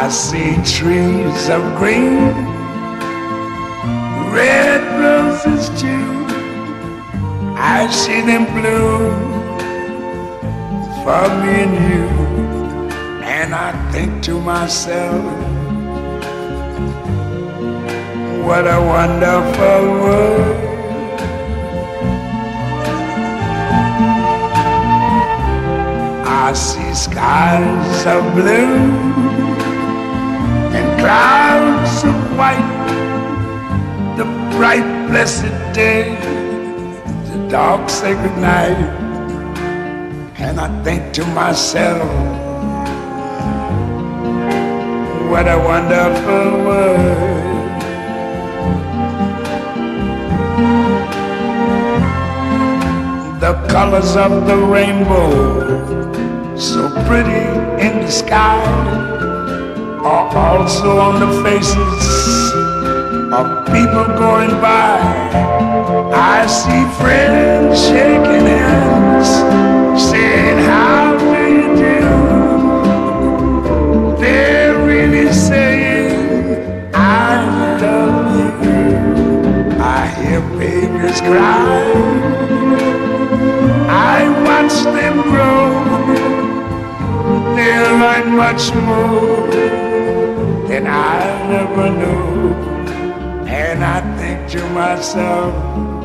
I see trees of green, red roses too. I see them bloom for me and you. And I think to myself, what a wonderful world. I see skies of blue and clouds of white, the bright blessed day, the dark sacred night. And I think to myself, what a wonderful world. The colors of the rainbow, so pretty in the sky, are also on the faces of people going by. I see friends shaking hands, saying, how do you do? They're really saying, I love you. I hear babies cry, I watch them grow. They'll learn much more than I never knew. And I think to myself,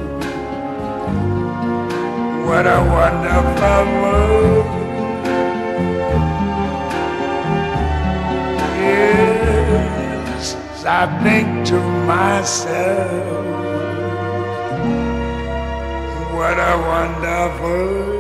what a wonderful world. Yes, I think to myself, what a wonderful